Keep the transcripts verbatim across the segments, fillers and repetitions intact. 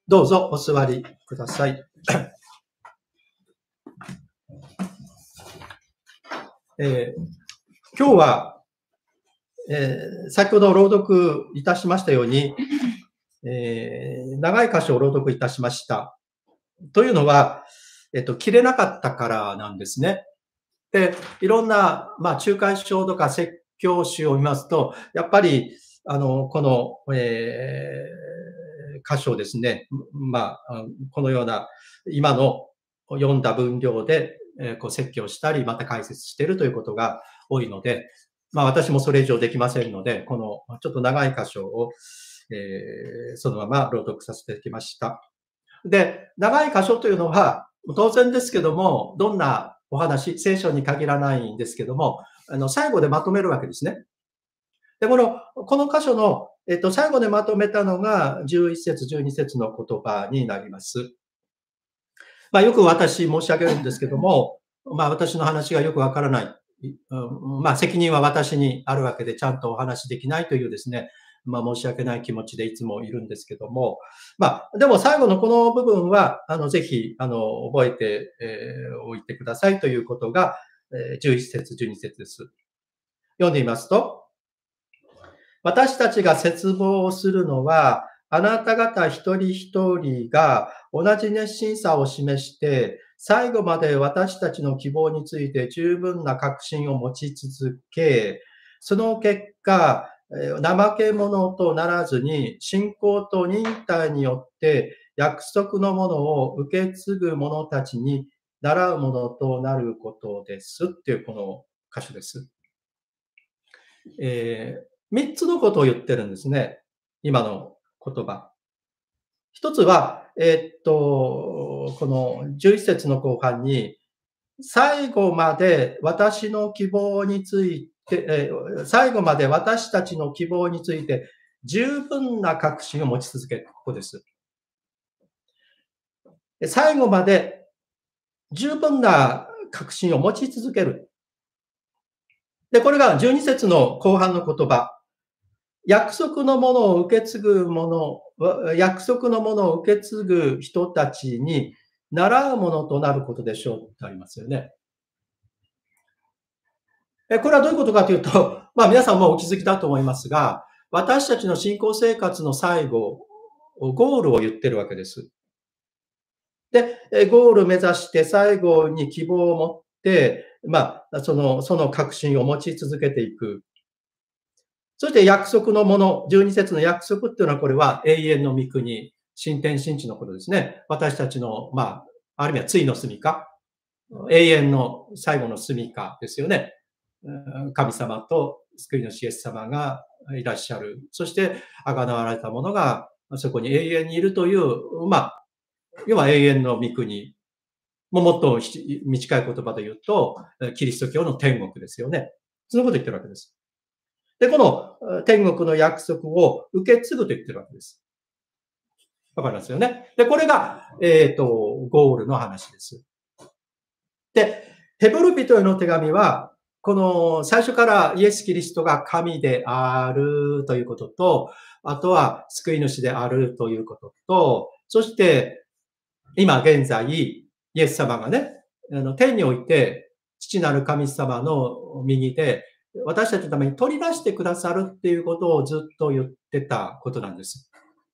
どうぞお座りください。えー、今日は、えー、先ほど朗読いたしましたように、えー、長い箇所を朗読いたしました。というのは、えっと、切れなかったからなんですね。で、いろんな、まあ、仲介書とか説教集を見ますと、やっぱり、あの、この、えー、箇所をですね、まあ、このような、今の読んだ分量で、えー、こう説教したり、また解説しているということが多いので、まあ、私もそれ以上できませんので、このちょっと長い箇所を、えー、そのまま朗読させてきました。で、長い箇所というのは、当然ですけども、どんなお話、聖書に限らないんですけども、あの、最後でまとめるわけですね。で、この、この箇所の、えっと、最後でまとめたのが、じゅういち節、じゅうに節の言葉になります。まあ、よく私申し上げるんですけども、まあ、私の話がよくわからない。まあ、責任は私にあるわけで、ちゃんとお話できないというですね、まあ、申し訳ない気持ちでいつもいるんですけども、まあ、でも最後のこの部分は、あの、ぜひ、あの、覚えて、えー、おいてくださいということが、えー、じゅういち節、じゅうに節です。読んでみますと、私たちが絶望するのは、あなた方一人一人が同じ熱心さを示して、最後まで私たちの希望について十分な確信を持ち続け、その結果、怠け者とならずに、信仰と忍耐によって約束のものを受け継ぐ者たちに習うものとなることですっていうこの箇所です。えー三つのことを言ってるんですね。今の言葉。一つは、えー、っと、このじゅういち節の後半に、最後まで私の希望について、えー、最後まで私たちの希望について十分な確信を持ち続ける。ここです。最後まで十分な確信を持ち続ける。で、これがじゅうに節の後半の言葉。約束のものを受け継ぐもの、約束のものを受け継ぐ人たちに習うものとなることでしょうってありますよね。これはどういうことかというと、まあ皆さんもお気づきだと思いますが、私たちの信仰生活の最後、ゴールを言ってるわけです。で、ゴールを目指して最後に希望を持って、まあ、その、その確信を持ち続けていく。そして約束のもの、じゅうに節の約束っていうのはこれは永遠の御国、新天新地のことですね。私たちの、まあ、ある意味は対の住みか、永遠の最後の住みかですよね。神様と救い主イエス様がいらっしゃる。そして、贖われたものがそこに永遠にいるという、まあ、要は永遠の御国。ももっと短い言葉で言うと、キリスト教の天国ですよね。そのことを言ってるわけです。で、この天国の約束を受け継ぐと言ってるわけです。わかりますよね。で、これが、えっと、ゴールの話です。で、ヘブル人への手紙は、この最初からイエス・キリストが神であるということと、あとは救い主であるということと、そして今現在、イエス様がね、あの天において父なる神様の右で私たちのために取り出してくださるっていうことをずっと言ってたことなんです。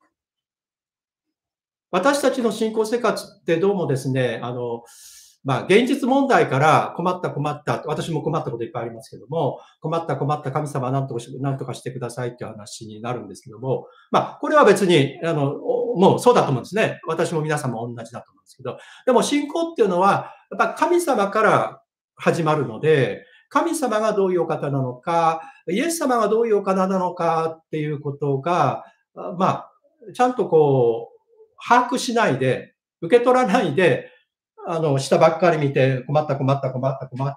私たちの信仰生活ってどうもですね、あの、まあ、現実問題から困った困った、私も困ったこといっぱいありますけども、困った困った神様は何とかし、何とかしてくださいっていう話になるんですけども、まあ、これは別に、あの、もうそうだと思うんですね。私も皆さんも同じだと思うんですけど、でも信仰っていうのは、やっぱ神様から始まるので、神様がどういうお方なのか、イエス様がどういうお方なのかっていうことが、まあ、ちゃんとこう、把握しないで、受け取らないで、あの、下ばっかり見て、困った困った困った困った、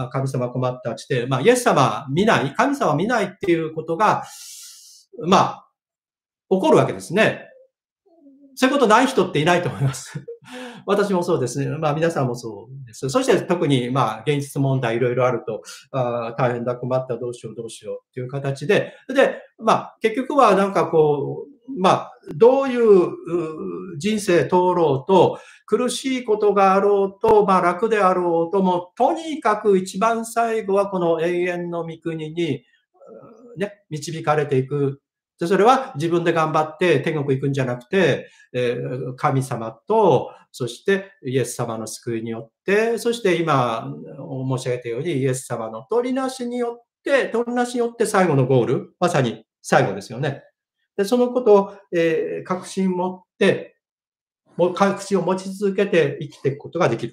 神様困ったして、まあ、イエス様見ない、神様見ないっていうことが、まあ、起こるわけですね。そういうことない人っていないと思います。私もそうですね。まあ皆さんもそうです。そして特にまあ現実問題いろいろあると、あ大変だ、困った、どうしよう、どうしようっていう形で、で、まあ結局はなんかこまあ、どういう人生通ろうと、苦しいことがあろうと、まあ楽であろうとも、とにかく一番最後はこの永遠の御国に、ね、導かれていく。で、それは自分で頑張って天国行くんじゃなくて、えー、神様と、そしてイエス様の救いによって、そして今申し上げたようにイエス様の取りなしによって、取りなしによって最後のゴール、まさに最後ですよね。で、そのことを、えー、確信持って、もう確信を持ち続けて生きていくことができる。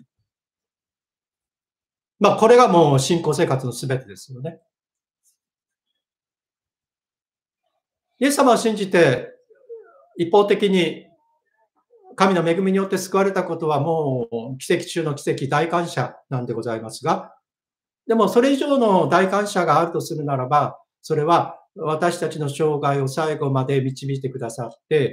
まあ、これがもう信仰生活のすべてですよね。イエス様を信じて、一方的に神の恵みによって救われたことはもう奇跡中の奇跡、大感謝なんでございますが、でもそれ以上の大感謝があるとするならば、それは私たちの生涯を最後まで導いてくださって、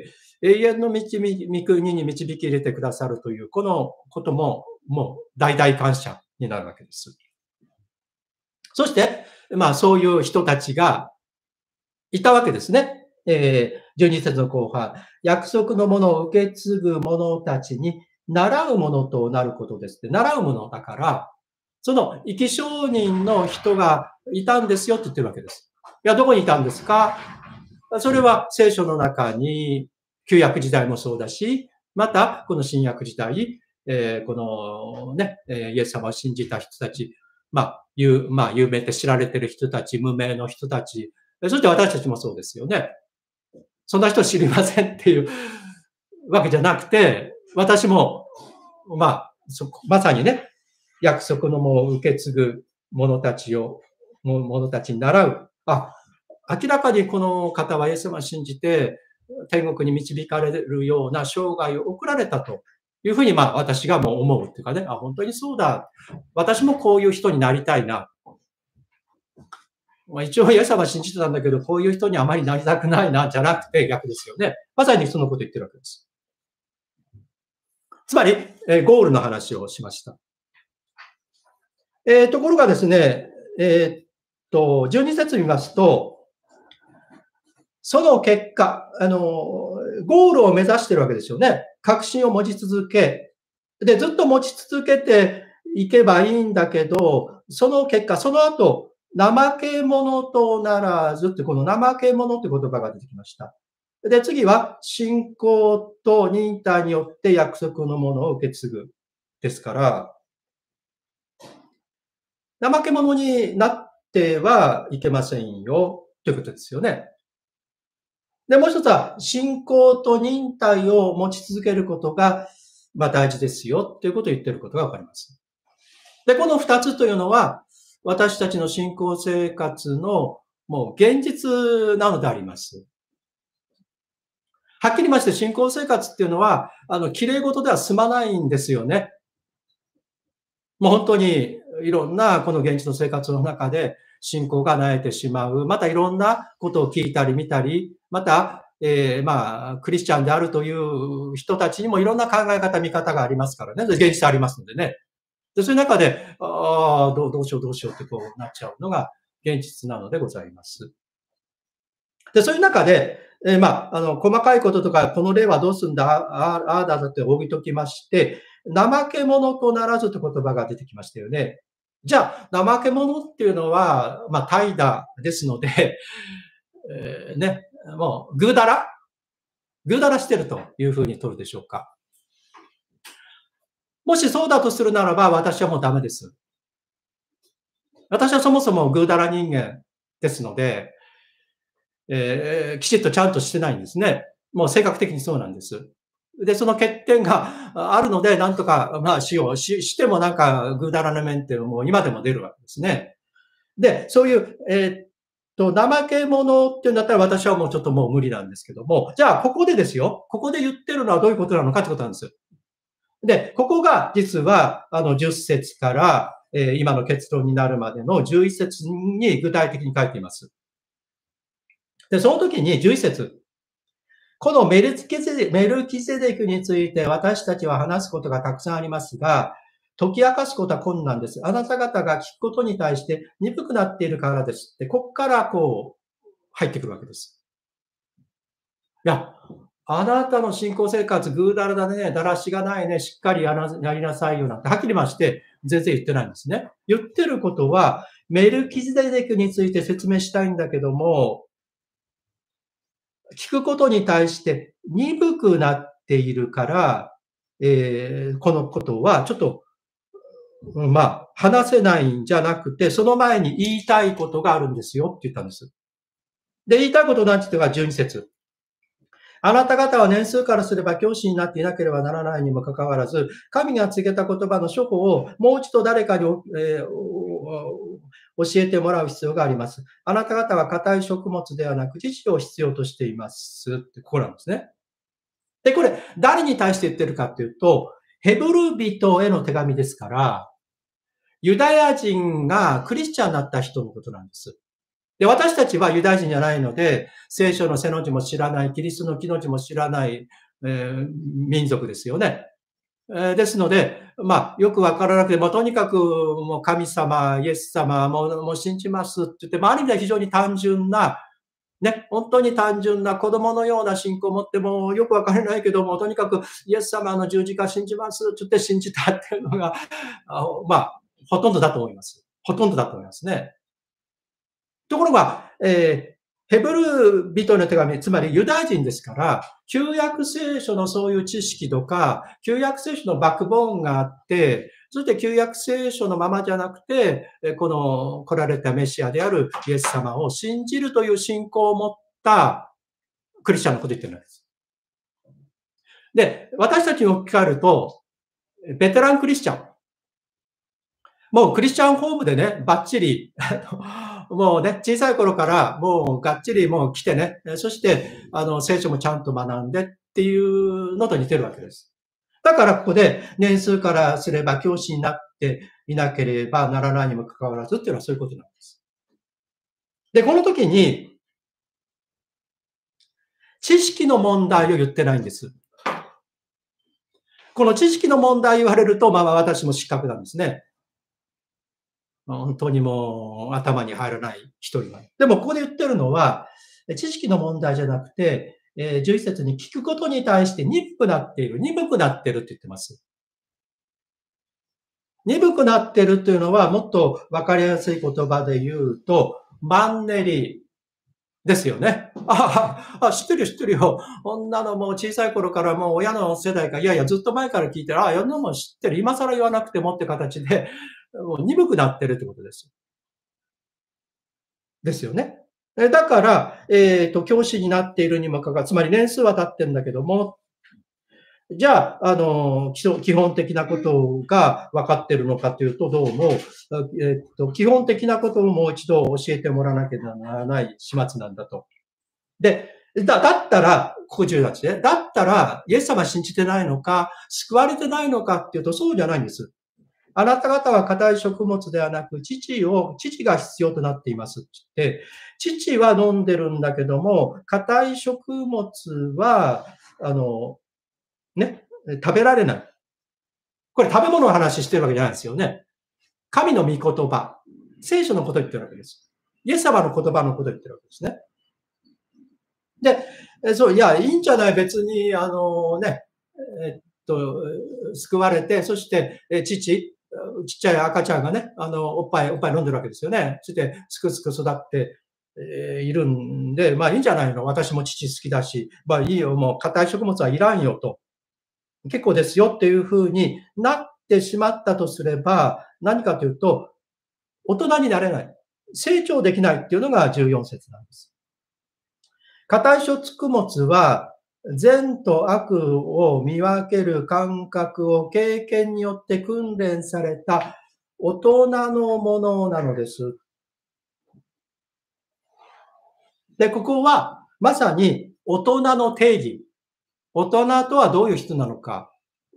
永遠の導御国に導き入れてくださるという、このことももう大大感謝になるわけです。そして、まあそういう人たちがいたわけですね。えー、じゅうに節の後半、約束のものを受け継ぐ者たちに習うものとなることですって、習うものだから、その生き証人の人がいたんですよって言ってるわけです。いや、どこにいたんですか？それは聖書の中に、旧約時代もそうだし、また、この新約時代、えー、このね、イエス様を信じた人たち、まあ、有、まあ、有名で知られてる人たち、無名の人たち、そして私たちもそうですよね。そんな人知りませんっていうわけじゃなくて、私も、まあ、まさにね、約束のものを受け継ぐ者たちを、者たちに習う。あ、明らかにこの方はイエス様を信じて、天国に導かれるような生涯を送られたというふうに、まあ私がもう思うっていうかね、あ、本当にそうだ。私もこういう人になりたいな。まあ、一応、イエス様は信じてたんだけど、こういう人にあまりなりたくないな、じゃなくて逆ですよね。まさにそのことを言ってるわけです。つまり、えー、ゴールの話をしました。えー、ところがですね、えー、っと、じゅうに節見ますと、その結果、あの、ゴールを目指しているわけですよね。確信を持ち続け、で、ずっと持ち続けていけばいいんだけど、その結果、その後、怠け者とならずって、この怠け者って言葉が出てきました。で、次は、信仰と忍耐によって約束のものを受け継ぐ。ですから、怠け者になってはいけませんよ、ということですよね。で、もう一つは、信仰と忍耐を持ち続けることが、まあ大事ですよ、ということを言っていることがわかります。で、この二つというのは、私たちの信仰生活のもう現実なのであります。はっきり言いまして、信仰生活っていうのは、あの、綺麗事では済まないんですよね。もう本当にいろんなこの現実の生活の中で信仰が萎えてしまう。またいろんなことを聞いたり見たり、また、えー、まあ、クリスチャンであるという人たちにもいろんな考え方、見方がありますからね。現実ありますのでね。で、そういう中で、ああ、どう、どうしようどうしようってこうなっちゃうのが現実なのでございます。で、そういう中で、えー、まあ、あの、細かいこととか、この例はどうすんだ、ああ、ああだだって置いときまして、怠け者とならずという言葉が出てきましたよね。じゃあ、怠け者っていうのは、まあ、怠惰ですので、えー、ね、もう、ぐうだらぐうだらしてるというふうに取るでしょうか。もしそうだとするならば、私はもうダメです。私はそもそもぐうだら人間ですので、えー、きちっとちゃんとしてないんですね。もう性格的にそうなんです。で、その欠点があるので、なんとか、まあ、しよう。し、してもなんか、ぐだらな面っていうのも今でも出るわけですね。で、そういう、えー、っと、怠け者っていうんだったら私はもうちょっともう無理なんですけども、じゃあ、ここでですよ。ここで言ってるのはどういうことなのかってことなんです。で、ここが実は、あの、じゅっ節から、えー、今の結論になるまでのじゅういち節に具体的に書いています。で、その時にじゅういち節。このメルキゼデメルキゼデクについて私たちは話すことがたくさんありますが、解き明かすことは困難です。あなた方が聞くことに対して鈍くなっているからですって、ここからこう入ってくるわけです。 や、あなたの信仰生活、ぐうだらだね、だらしがないね、しっかりやらやりなさいよなんて、はっきりまして、全然言ってないんですね。言ってることは、メルキゼデクについて説明したいんだけども、聞くことに対して鈍くなっているから、えー、このことはちょっと、まあ、話せないんじゃなくて、その前に言いたいことがあるんですよって言ったんです。で、言いたいことなんて言ったかじゅうに節。あなた方は年数からすれば教師になっていなければならないにもかかわらず、神が告げた言葉の処方をもう一度誰かに、えー、教えてもらう必要があります。あなた方は固い食物ではなく知識を必要としています。ってここなんですね。で、これ、誰に対して言ってるかっていうと、ヘブル人への手紙ですから、ユダヤ人がクリスチャンになった人のことなんです。で、私たちはユダヤ人じゃないので、聖書の背の字も知らない、キリストの木の字も知らない、えー、民族ですよね。えー、ですので、まあ、よくわからなくて、もうとにかく、もう神様、イエス様、もうもう信じますって言って、まあ、ある意味では非常に単純な、ね、本当に単純な子供のような信仰を持ってもよくわからないけども、とにかくイエス様の十字架信じますって言って信じたっていうのが、あまあ、ほとんどだと思います。ほとんどだと思いますね。ところが、えーヘブル人の手紙、つまりユダヤ人ですから、旧約聖書のそういう知識とか、旧約聖書のバックボーンがあって、そして旧約聖書のままじゃなくて、この来られたメシアであるイエス様を信じるという信仰を持ったクリスチャンのこと言ってるんです。で、私たちに置き換えると、ベテランクリスチャン。もうクリスチャンホームでね、バッチリ、もうね、小さい頃からもうがっちりもう来てね、そして、あの、聖書もちゃんと学んでっていうのと似てるわけです。だからここで年数からすれば教師になっていなければならないにもかかわらずっていうのはそういうことなんです。で、この時に、知識の問題を言ってないんです。この知識の問題言われると、まあ私も失格なんですね。本当にもう頭に入らない一人が。でもここで言ってるのは、知識の問題じゃなくて、えー、じゅういち節に聞くことに対して鈍くなっている、鈍くなってるって言ってます。鈍くなってるというのは、もっとわかりやすい言葉で言うと、マンネリですよね。ああ、知ってるよ、知ってるよ。女のもう小さい頃からもう親の世代が、いやいや、ずっと前から聞いてる。ああ、世のも知ってる。今更言わなくてもって形で、もう鈍くなってるってことです。ですよね。だから、えっ、ー、と、教師になっているにもかかわらず、つまり年数は経ってるんだけども、じゃあ、あの、基本的なことが分かっているのかというと、どうも、えっ、ー、と、基本的なことをもう一度教えてもらわなきゃならない始末なんだと。で、だ、だったら、ここじゅうはちで、だったら、イエス様信じてないのか、救われてないのかっていうと、そうじゃないんです。あなた方は硬い食物ではなく、乳を、乳が必要となっていますって言って、乳は飲んでるんだけども、硬い食物は、あの、ね、食べられない。これ食べ物の話してるわけじゃないですよね。神の御言葉。聖書のことを言ってるわけです。イエス様の言葉のことを言ってるわけですね。で、そう、いや、いいんじゃない別に、あのね、えっと、救われて、そして、父、ちっちゃい赤ちゃんがね、あの、おっぱい、おっぱい飲んでるわけですよね。そして、すくすく育って、えー、いるんで、まあいいんじゃないの。私も父好きだし、まあいいよ、もう硬い食物はいらんよと。結構ですよっていうふうになってしまったとすれば、何かというと、大人になれない。成長できないっていうのがじゅうよん節なんです。硬い食物は、善と悪を見分ける感覚を経験によって訓練された大人のものなのです。で、ここはまさに大人の定義。大人とはどういう人なのか。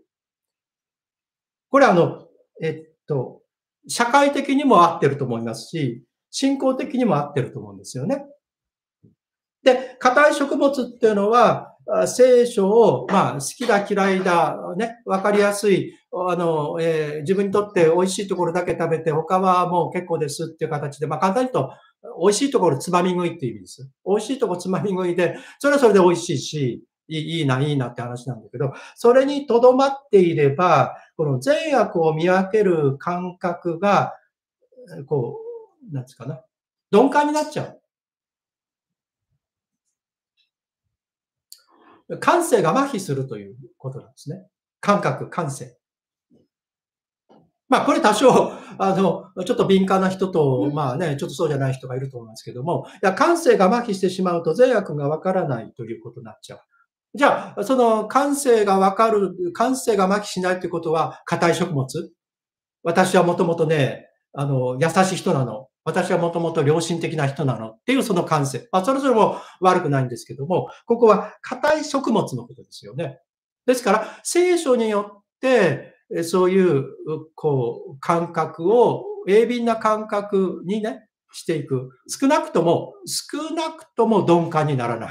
これはあの、えっと、社会的にも合ってると思いますし、信仰的にも合ってると思うんですよね。で、硬い食物っていうのは、聖書を、まあ、好きだ嫌いだ、ね、わかりやすい、あの、えー、自分にとって美味しいところだけ食べて、他はもう結構ですっていう形で、まあ、簡単に言うと、 美味しいところつまみ食いっていう意味です。美味しいところつまみ食いで、それはそれで美味しいし、いいいいな、いいなって話なんだけど、それにとどまっていれば、この善悪を見分ける感覚が、こう、なんつうかな、鈍感になっちゃう。感性が麻痺するということなんですね。感覚、感性。まあ、これ多少、あの、ちょっと敏感な人と、まあね、ちょっとそうじゃない人がいると思いますけども、いや、感性が麻痺してしまうと善悪がわからないということになっちゃう。じゃあ、その感性がわかる、感性が麻痺しないということは、硬い食物？私はもともとね、あの、優しい人なの。私はもともと良心的な人なのっていうその感性。まあ、それぞれも悪くないんですけども、ここは硬い食物のことですよね。ですから、聖書によって、そういう、こう、感覚を、鋭敏な感覚にね、していく。少なくとも、少なくとも鈍感にならない。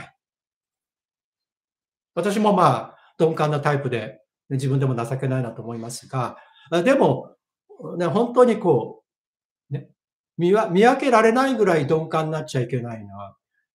私もまあ、鈍感なタイプで、自分でも情けないなと思いますが、でも、ね、本当にこう、ね、見わ見分けられないぐらい鈍感になっちゃいけないな、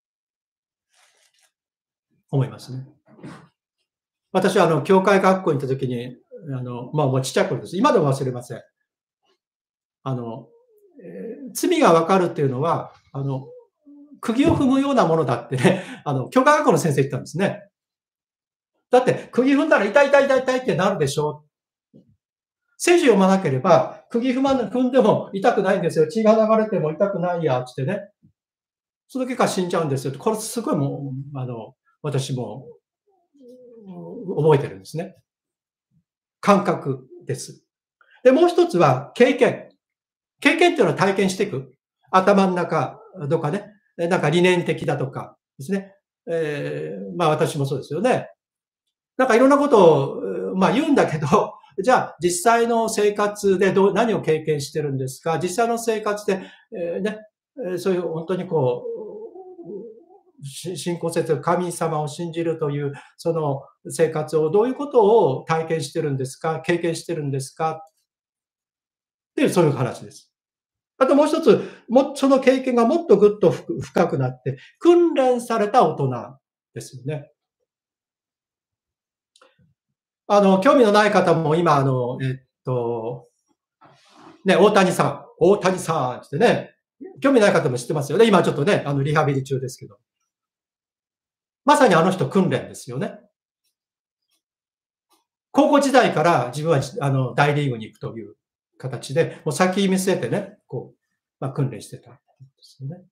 思いますね。私はあの、教会学校に行った時に、あの、まあ、もうちっちゃい頃です。今でも忘れません。あの、えー罪がわかるっていうのは、あの、釘を踏むようなものだってね、あの、教科学校の先生言ったんですね。だって、釘踏んだら痛い痛い痛い痛いってなるでしょ。聖書読まなければ、釘踏ま踏んでも痛くないんですよ。血が流れても痛くないや、つってね。その結果死んじゃうんですよ。これすごいもう、あの、私も、覚えてるんですね。感覚です。で、もう一つは経験。経験っていうのは体験していく。頭の中とかね、なんか理念的だとかですね。えー、まあ私もそうですよね。なんかいろんなことを、まあ言うんだけど、じゃあ実際の生活でどう何を経験してるんですか？実際の生活で、えー、ね、そういう本当にこう、信仰説、神様を信じるというその生活をどういうことを体験してるんですか？経験してるんですか？っていうそういう話です。あともう一つ、も、その経験がもっとぐっと深くなって、訓練された大人ですよね。あの、興味のない方も今、あの、えっと、ね、大谷さん、大谷さんってね、興味ない方も知ってますよね。今ちょっとね、あの、リハビリ中ですけど。まさにあの人訓練ですよね。高校時代から自分は、あの、大リーグに行くという形で、もう先見据えてね、こう、まあ、訓練してたんですよね。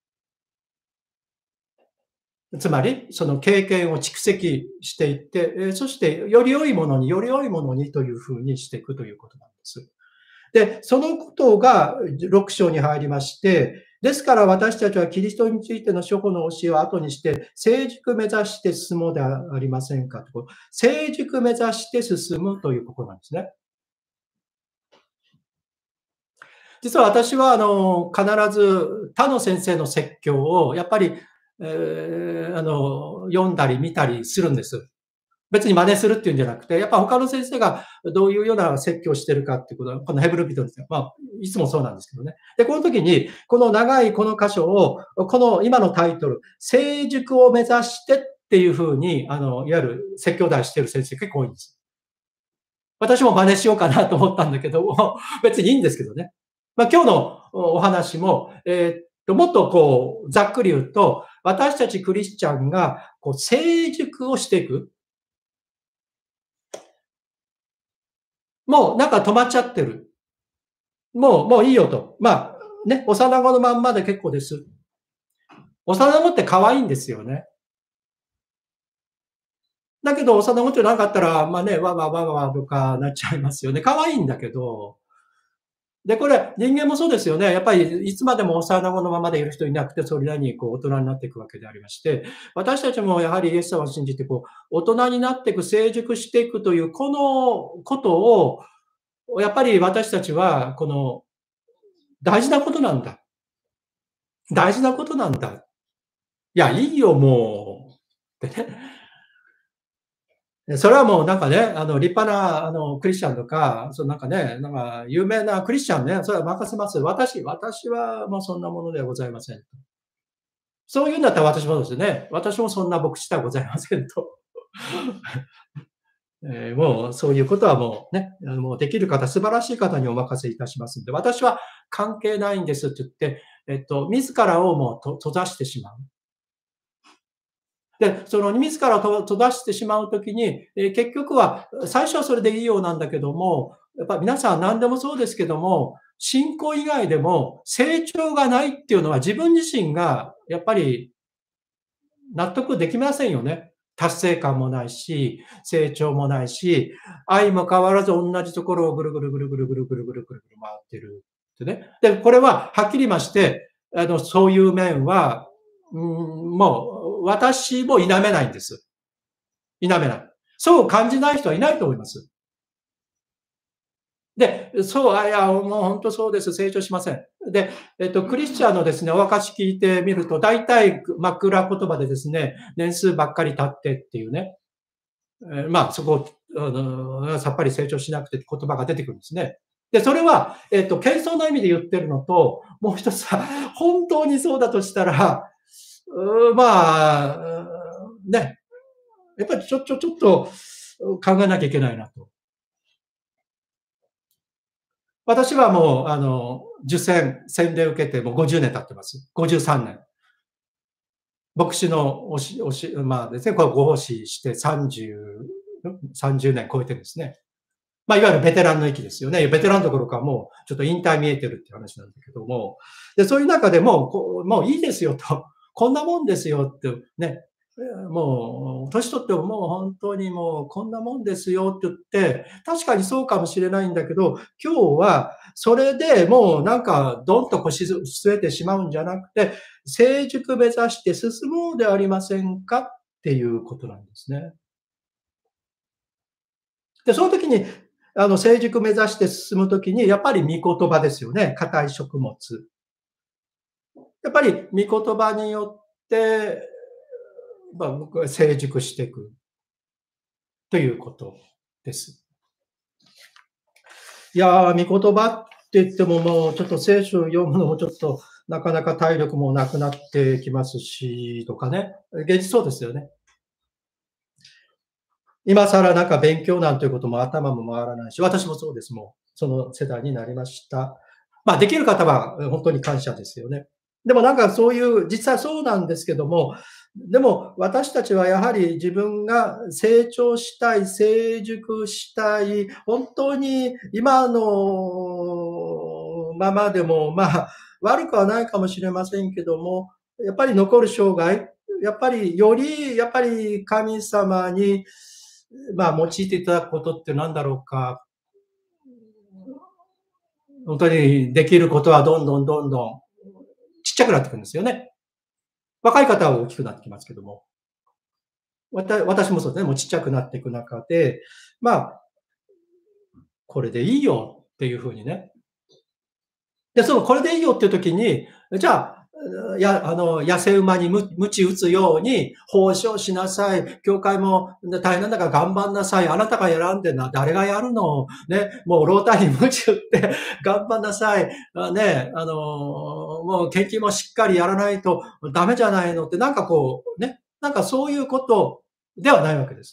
つまり、その経験を蓄積していって、そしてより良いものに、より良いものにというふうにしていくということなんです。で、そのことがろく章に入りまして、ですから私たちはキリストについての諸法の教えを後にして、成熟目指して進もうではありませんかと。成熟目指して進むということなんですね。実は私は、あの、必ず他の先生の説教を、やっぱり、えー、あの、読んだり見たりするんです。別に真似するっていうんじゃなくて、やっぱ他の先生がどういうような説教をしてるかっていうことは、このヘブル人ですよ。まあ、いつもそうなんですけどね。で、この時に、この長いこの箇所を、この今のタイトル、成熟を目指してっていうふうに、あの、いわゆる説教題してる先生結構多いんです。私も真似しようかなと思ったんだけども、別にいいんですけどね。まあ、今日のお話も、えーっと、もっとこう、ざっくり言うと、私たちクリスチャンが、こう、成熟をしていく。もうなんか止まっちゃってる。もう、もういいよと。まあ、ね、幼子のまんまで結構です。幼子って可愛いんですよね。だけど、幼子ってなかったら、まあね、わわわわわとかなっちゃいますよね。可愛いんだけど。で、これ、人間もそうですよね。やっぱり、いつまでも幼子のままでいる人いなくて、それなりにこう大人になっていくわけでありまして、私たちもやはりイエス様を信じて、こう、大人になっていく、成熟していくという、このことを、やっぱり私たちは、この、大事なことなんだ。大事なことなんだ。いや、いいよ、もう。ってね。 それはもうなんかね、あの、立派な、あの、クリスチャンとか、そのなんかね、なんか有名なクリスチャンね、それは任せます。私私はもうそんなものではございません。そういうんだったら私もですね、私もそんな牧師ではございませんと。えーもうそういうことはもうね、もうできる方、素晴らしい方にお任せいたしますんで、私は関係ないんですって言って、えっと、自らをもうと閉ざしてしまう。で、その自らと閉ざしてしまうときに、えー結局は、最初はそれでいいようなんだけども、やっぱ皆さん何でもそうですけども、信仰以外でも成長がないっていうのは自分自身がやっぱり納得できませんよね。達成感もないし、成長もないし、愛も変わらず同じところをぐるぐるぐるぐるぐるぐるぐるぐるぐる回ってるってね。で、これははっきりまして、あの、そういう面は、うん、もう私も否めないんです。否めない。そう感じない人はいないと思います。で、そう、あ、いや、もう本当そうです。成長しません。で、えっと、クリスチャンのですね、お証聞いてみると、大体枕言葉でですね、年数ばっかり経ってっていうね、えーまあ、そこ、あの、さっぱり成長しなくてって言葉が出てくるんですね。で、それは、えっと、謙遜な意味で言ってるのと、もう一つは、本当にそうだとしたら、うーまあ、うーね、やっぱりちょ、ちょ、ちょっと考えなきゃいけないなと。私はもう、あの、受洗、洗礼を受けてもうごじゅうねん経ってます。ごじゅうさんねん。牧師のおし、おし、まあですね、これご奉仕してさんじゅう、さんじゅうねん超えてるんですね。まあ、いわゆるベテランの域ですよね。ベテランどころかもう、ちょっと引退見えてるっていう話なんだけども。で、そういう中でも、こうもういいですよと。こんなもんですよってね。もう、年取ってももう本当にもうこんなもんですよって言って、確かにそうかもしれないんだけど、今日はそれでもうなんかどんと腰据えてしまうんじゃなくて、成熟目指して進もうではありませんかっていうことなんですね。で、その時に、あの、成熟目指して進む時に、やっぱり御言葉ですよね。硬い食物。やっぱり御言葉によって、まあ、僕は成熟していくということです。いやー、御言葉って言ってももうちょっと聖書を読むのもちょっとなかなか体力もなくなってきますし、とかね。現実そうですよね。今更なんか勉強なんていうことも頭も回らないし、私もそうです。もう、その世代になりました。まあ、できる方は本当に感謝ですよね。でもなんかそういう、実際そうなんですけども、でも私たちはやはり自分が成長したい、成熟したい、本当に今のままでも、まあ、悪くはないかもしれませんけども、やっぱり残る生涯、やっぱりより、やっぱり神様に、まあ、用いていただくことって何だろうか。本当にできることはどんどんどんどんちっちゃくなっていくんですよね。若い方は大きくなってきますけども。わた私もそうですね、もうちっちゃくなっていく中で、まあ、これでいいよっていうふうにね。で、そのこれでいいよっていう時に、じゃあ、や、あの、痩せ馬にむ鞭打つように、奉仕をしなさい。教会も大変なんだから頑張んなさい。あなたが選んでんな。誰がやるのね。もうロータリー鞭打って頑張んなさい。あね、あの、もう献金もしっかりやらないとダメじゃないのって、なんかこう、ね。なんかそういうことではないわけです。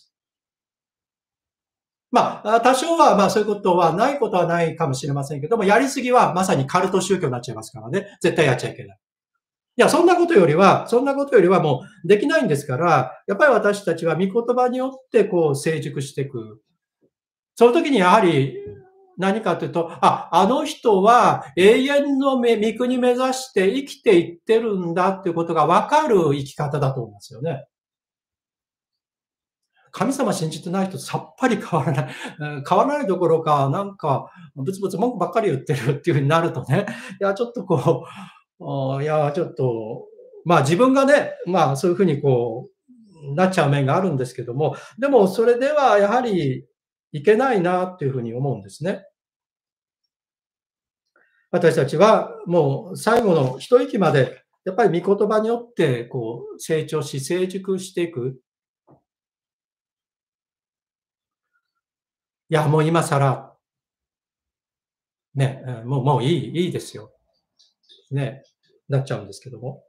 まあ、多少は、まあそういうことはないことはないかもしれませんけども、やりすぎはまさにカルト宗教になっちゃいますからね。絶対やっちゃいけない。いや、そんなことよりは、そんなことよりはもうできないんですから、やっぱり私たちは御言葉によってこう成熟していく。その時にやはり何かというと、あ、あの人は永遠の御国目指して生きていってるんだっていうことがわかる生き方だと思うんですよね。神様信じてない人さっぱり変わらない。変わらないどころか、なんか、ブツブツ文句ばっかり言ってるっていう風になるとね、いや、ちょっとこう、いや、ちょっと、まあ自分がね、まあそういう風にこう、なっちゃう面があるんですけども、でもそれではやはりいけないなっていう風に思うんですね。私たちはもう最後の一息まで、やっぱり御言葉によってこう成長し、成熟していく。 いや、もう今更、ね、うんもうもういいいいですよ。ね、なっちゃうんですけども。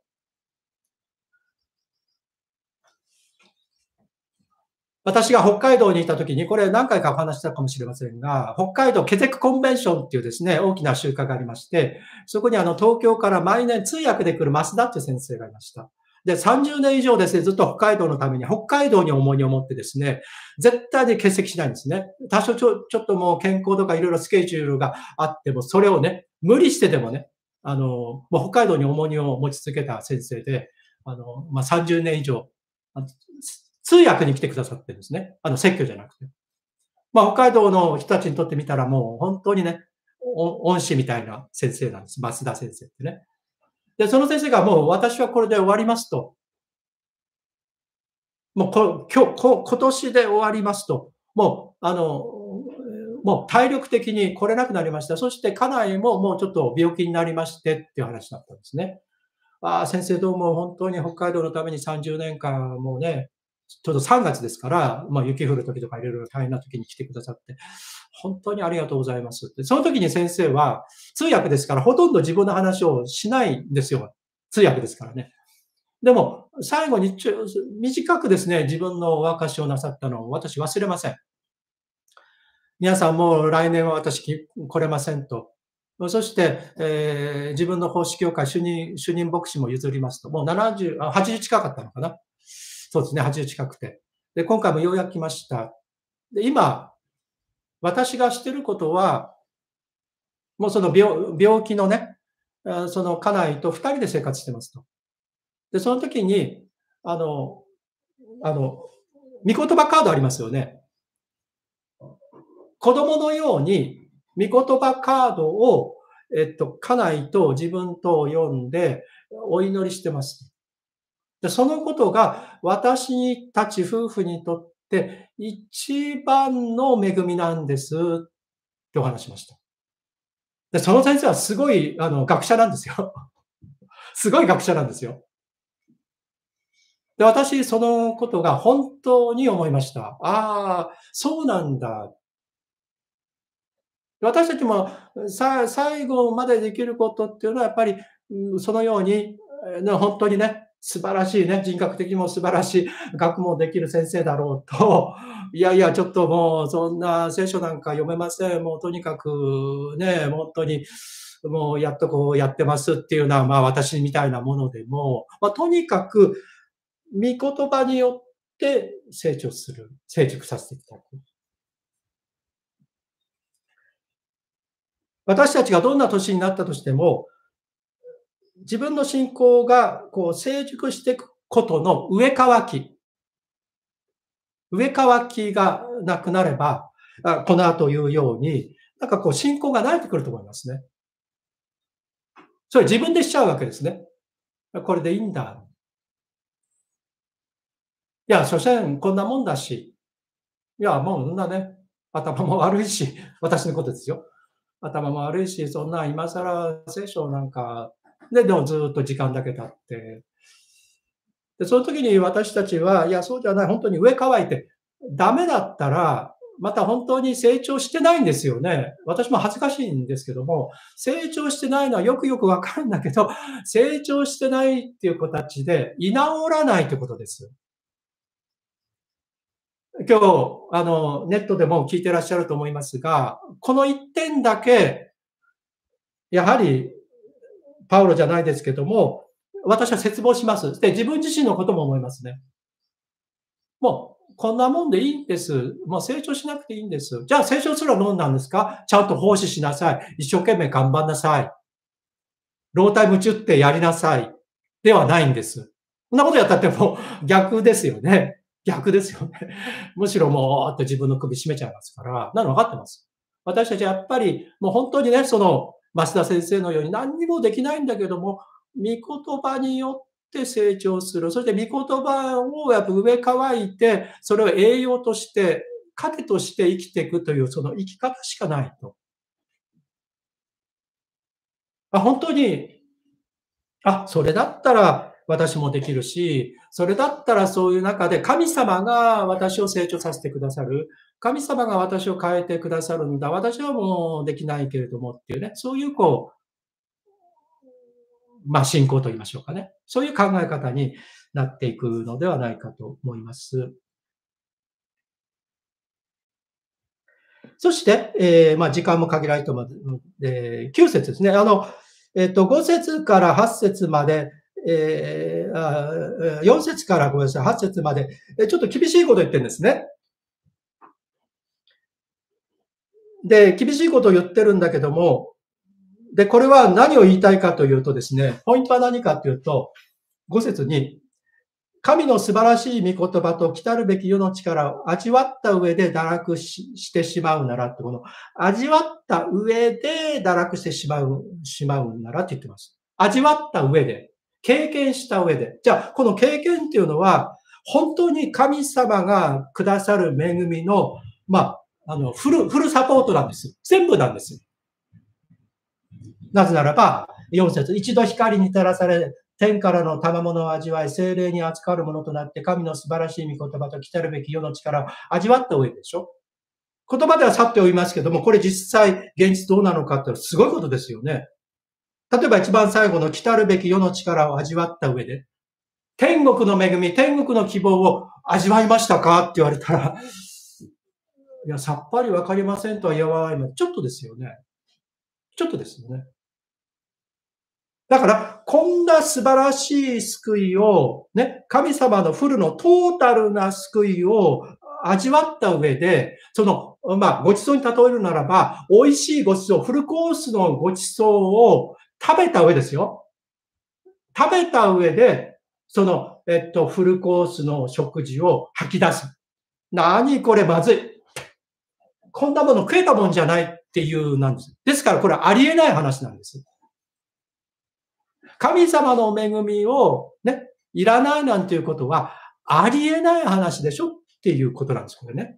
私が北海道にいた時に、これ何回かお話ししたかもしれませんが、北海道ケゼックコンベンションっていうですね、大きな集会がありまして、そこにあの東京から毎年通訳で来る増田っていう先生がいました。で、さんじゅうねん以上ですね、ずっと北海道のために、北海道に重荷を持ってですね、絶対に欠席しないんですね。多少ちょちょっともう健康とかいろいろスケジュールがあっても、それをね、無理してでもね、あの、もう北海道に重荷を持ち続けた先生で、あの、まあ、さんじゅうねん以上、通訳に来てくださってるんですね。あの、説教じゃなくて。まあ、北海道の人たちにとってみたらもう本当にね、恩師みたいな先生なんです。増田先生ってね。で、その先生がもう私はこれで終わりますと。もうこ、今日、こ今年で終わりますと。もう、あの、もう体力的に来れなくなりました。そして家内ももうちょっと病気になりましてっていう話だったんですね。ああ、先生どうも本当に北海道のためにさんじゅうねんかんもうね、ちょうどさんがつですから、まあ、雪降る時とかいろいろ大変な時に来てくださって、本当にありがとうございますって。その時に先生は、通訳ですからほとんど自分の話をしないんですよ。通訳ですからね。でも、最後にちょ短くですね、自分のお明かしをなさったのを私忘れません。皆さんもう来年は私き来れませんと。そして、えー自分の奉仕協会主任、主任牧師も譲りますと。もうななじゅう、あ、はちじゅう近かったのかな。そうですね、はちじゅう近くて。で、今回もようやく来ました。で、今、私がしてることは、もうその病病気のね、あその家内とふたりで生活してますと。で、その時に、あの、あの、御言葉カードありますよね。子供のように、御言葉カードを、えっと、家内と自分と読んで、お祈りしてます。で、そのことが私たち夫婦にとって一番の恵みなんですってお話しました。で、その先生はすごい、あの、学者なんですよ。すごい学者なんですよ。で、私、そのことが本当に思いました。ああ、そうなんだ。私たちも、さ最後までできることっていうのはやっぱり、うん、そのように、え、ね、ほんとにね、素晴らしいね、人格的にも素晴らしい学問できる先生だろうと、いやいや、ちょっともうそんな聖書なんか読めません。もうとにかくね、ほんとに、もうやっとこうやってますっていうような、まあ、私みたいなものでも、ま、とにかく御言葉によって成長する、成熟させていただく。私たちがどんな年になったとしても、自分の信仰がこう成熟していくことの植え替き、植え替きがなくなれば、あこの後言うように、なんかこう信仰が慣れてくると思いますね。それ自分でしちゃうわけですね。これでいいんだ。いや、所詮こんなもんだし、いや、もうそんなね、頭も悪いし、私のことですよ。頭も悪いし、そんな今更聖書なんか、で、でもずっと時間だけ経って、で、その時に私たちは、いや、そうじゃない、本当に上乾いて、ダメだったら、また本当に成長してないんですよね。私も恥ずかしいんですけども、成長してないのはよくよくわかるんだけど、成長してないっていう形で居直らないってことです。今日、あの、ネットでも聞いてらっしゃると思いますが、この一点だけ、やはりパウロじゃないですけども、私は切望します。で、自分自身のことも思いますね。もう、こんなもんでいいんです。もう成長しなくていいんです。じゃあ成長するのはどうなんですか？ちゃんと奉仕しなさい。一生懸命頑張んなさい。老体夢中ってやりなさい。ではないんです。そんなことやったってもう逆ですよね。逆ですよね。むしろもうって自分の首絞めちゃいますから、なの分かってます。私たちはやっぱりもう本当にね、その増田先生のように何にもできないんだけども、御言葉によって成長する。そして御言葉をやっぱ植え替いて、それを栄養として、糧として生きていくというその生き方しかないと。あ、本当にあ、それだったら、 私もできるし、それだったらそういう中で神様が私を成長させてくださる。神様が私を変えてくださるんだ。私はもうできないけれどもっていうね、そういうこう、まあ信仰と言いましょうかね。そういう考え方になっていくのではないかと思います。そして、えー、まあ時間も限られてますので、きゅう節ですね。あの、えっと、ご節からはち節まで、えー、あよん節からごめんなさい、はち節まで、ちょっと厳しいこと言ってるんですね。で、厳しいことを言ってるんだけども、で、これは何を言いたいかというとですね、ポイントは何かというと、ご節に、神の素晴らしい御言葉と来たるべき世の力を味わった上で堕落 し, してしまうならって、この味わった上で堕落してしまう、しまうならって言ってます。味わった上で、経験した上で。じゃあ、この経験っていうのは、本当に神様がくださる恵みの、まあ、あの、フル、フルサポートなんです。全部なんです。なぜならば、よん節、一度光に照らされ、天からの賜物を味わい、精霊に扱うものとなって、神の素晴らしい御言葉と来たるべき世の力を味わった上でしょ。言葉では去っておりますけども、これ実際、現実どうなのかってすごいことですよね。例えば一番最後の来たるべき世の力を味わった上で、天国の恵み、天国の希望を味わいましたかって言われたら、いや、さっぱりわかりませんとは言わないの。ちょっとですよね。ちょっとですよね。だから、こんな素晴らしい救いを、ね、神様のフルのトータルな救いを味わった上で、その、まあ、ごちそうに例えるならば、美味しいごちそう、フルコースのごちそうを食べた上ですよ。食べた上で、その、えっと、フルコースの食事を吐き出す。何これまずい。こんなもの食えたもんじゃないっていうなんです。ですからこれありえない話なんです。神様の恵みをね、いらないなんていうことはありえない話でしょっていうことなんです、これね。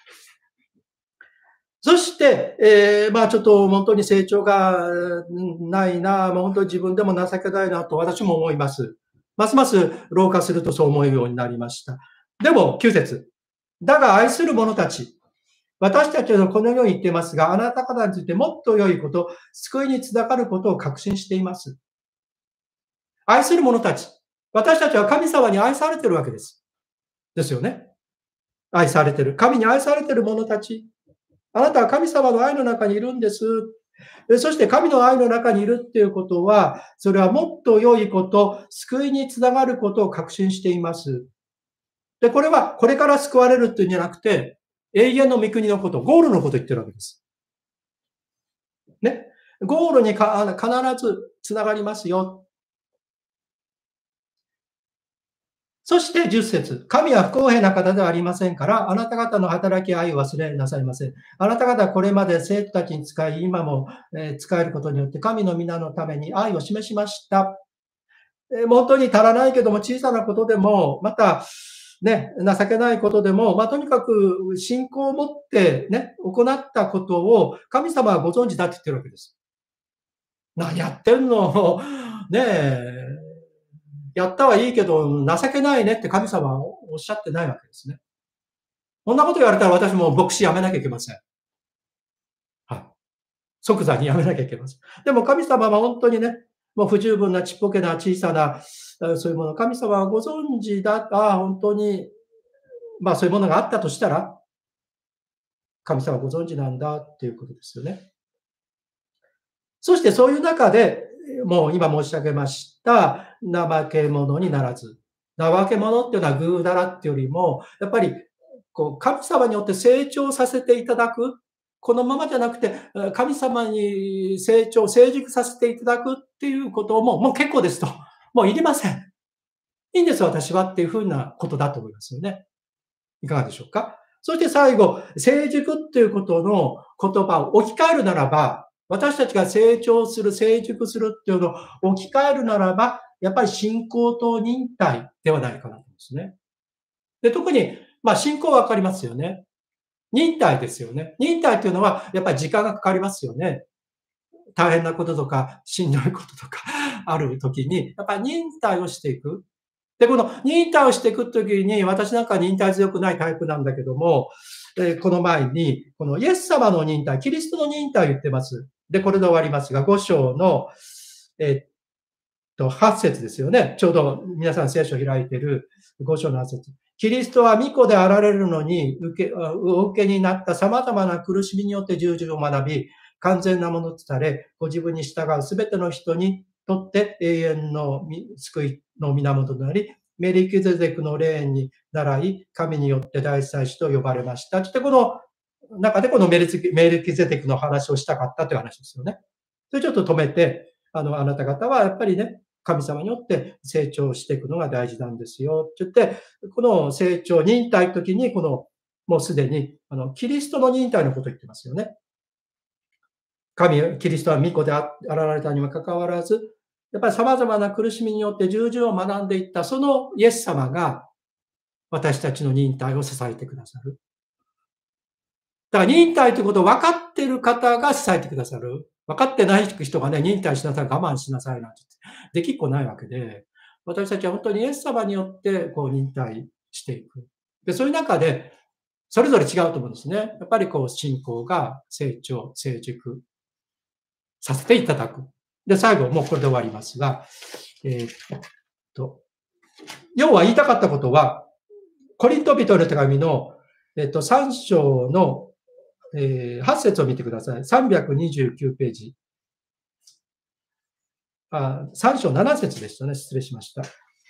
そして、えー、まあちょっと本当に成長がないな、もう本当に自分でも情けないなと私も思います。ますます老化するとそう思うようになりました。でも、きゅう節。だが愛する者たち、私たちはこのように言っていますが、あなた方についてもっと良いこと、救いにつながることを確信しています。愛する者たち。私たちは神様に愛されているわけです。ですよね。愛されている。神に愛されている者たち。あなたは神様の愛の中にいるんです。そして神の愛の中にいるっていうことは、それはもっと良いこと、救いにつながることを確信しています。で、これはこれから救われるっていうんじゃなくて、永遠の御国のこと、ゴールのことを言ってるわけです。ね。ゴールにか必ずつながりますよ。そしてじゅっ節。神は不公平な方ではありませんから、あなた方の働き愛を忘れなさいません。あなた方はこれまで生徒たちに使い、今も使えることによって神の皆のために愛を示しました。本当に足らないけども小さなことでも、また、ね、情けないことでも、まあ、とにかく信仰を持ってね、行ったことを神様はご存知だって言ってるわけです。何やってんのねえ、やったはいいけど、情けないねって神様はおっしゃってないわけですね。こんなこと言われたら私も牧師辞めなきゃいけません。はい。即座に辞めなきゃいけません。でも神様は本当にね、もう不十分なちっぽけな小さな、そういうもの、神様はご存知だ、ああ、本当に、まあそういうものがあったとしたら、神様はご存知なんだっていうことですよね。そしてそういう中で、もう今申し上げました、怠け者にならず。怠け者っていうのはぐうだらっていうよりも、やっぱり、こう、神様によって成長させていただく。このままじゃなくて、神様に成長、成熟させていただくっていうことも、もう結構ですと。もういりません。いいんです、私はっていうふうなことだと思いますよね。いかがでしょうか。そして最後、成熟っていうことの言葉を置き換えるならば、私たちが成長する、成熟するっていうのを置き換えるならば、やっぱり信仰と忍耐ではないかなと思うんですね。で、特に、まあ信仰はわかりますよね。忍耐ですよね。忍耐っていうのは、やっぱり時間がかかりますよね。 大変なこととか、しんどいこととかあるときに、やっぱり忍耐をしていく。で、この忍耐をしていくときに、私なんか忍耐強くないタイプなんだけども、えこの前に、このイエス様の忍耐、キリストの忍耐を言ってます。で、これで終わりますが、ご章の、えっと、はち節ですよね。ちょうど皆さん聖書を開いているご章のはち節。キリストは御子であられるのに、受け、お受けになった様々な苦しみによって従順を学び、完全なものとされ、ご自分に従うすべての人にとって永遠の救いの源となり、メリキゼデクの霊に習い、神によって大祭司と呼ばれました。そしてこの中でこのメリキゼデクの話をしたかったという話ですよね。それちょっと止めて、あの、あなた方はやっぱりね、神様によって成長していくのが大事なんですよ。って言って、この成長、忍耐の時に、この、もうすでに、あの、キリストの忍耐のことを言ってますよね。神、キリストは御子であられたにもかかわらず、やっぱり様々な苦しみによって従順を学んでいった、そのイエス様が私たちの忍耐を支えてくださる。だから忍耐ということを分かっている方が支えてくださる。分かってない人がね、忍耐しなさい、我慢しなさいなんてできっこないわけで、私たちは本当にイエス様によってこう忍耐していく。で、そういう中で、それぞれ違うと思うんですね。やっぱりこう信仰が成長、成熟させていただく。で、最後、もうこれで終わりますが、えー、っと、要は言いたかったことは、コリント人の手紙の、えー、っと、さん章の、えー、はち節を見てください。さんびゃくにじゅうきゅうページ。あ、さん章なな節でしたね。失礼しました。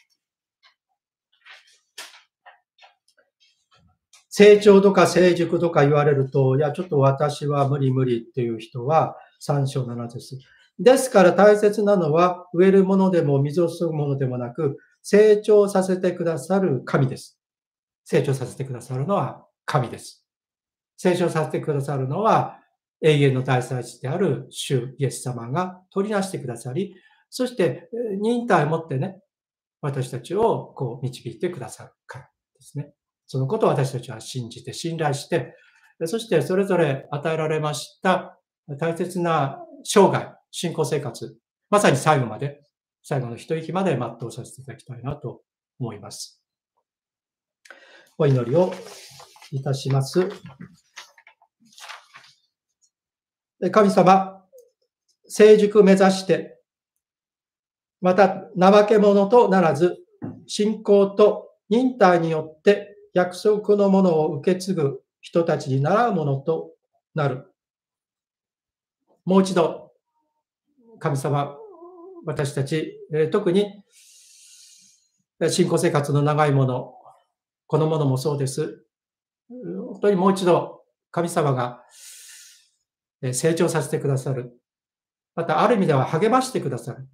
成長とか成熟とか言われると、いや、ちょっと私は無理無理っていう人はさん章なな節。ですから大切なのは、植えるものでも水を注ぐものでもなく、成長させてくださる神です。成長させてくださるのは神です。成長させてくださるのは、永遠の大祭司である主イエス様が取りなしてくださり、そして忍耐を持ってね、私たちをこう導いてくださるからですね。そのことを私たちは信じて、信頼して、そしてそれぞれ与えられました大切な生涯、信仰生活、まさに最後まで、最後の一息まで全うさせていただきたいなと思います。お祈りをいたします。神様、成熟目指して、また、怠け者とならず、信仰と忍耐によって約束のものを受け継ぐ人たちに習うものとなる。もう一度、神様、私たち、特に信仰生活の長いもの、このものもそうです。本当にもう一度、神様が成長させてくださる。また、ある意味では励ましてくださる。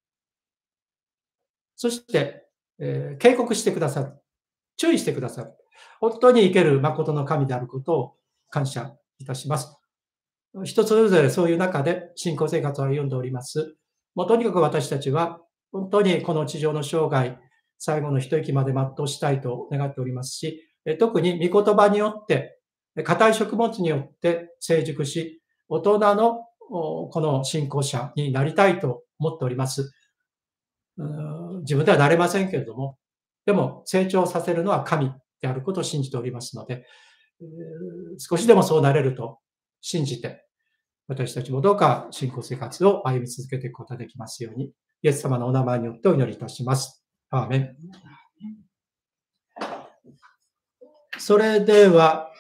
そして、えー、警告してくださる。注意してくださる。本当に生ける誠の神であることを感謝いたします。人それぞれそういう中で信仰生活を歩んでおります。もうとにかく私たちは本当にこの地上の生涯、最後の一息まで全うしたいと願っておりますし、特に御言葉によって、固い食物によって成熟し、大人のこの信仰者になりたいと思っております。自分ではなれませんけれども、でも成長させるのは神であることを信じておりますので、少しでもそうなれると信じて、私たちもどうか信仰生活を歩み続けていくことができますように、イエス様のお名前によってお祈りいたします。アーメン。それでは、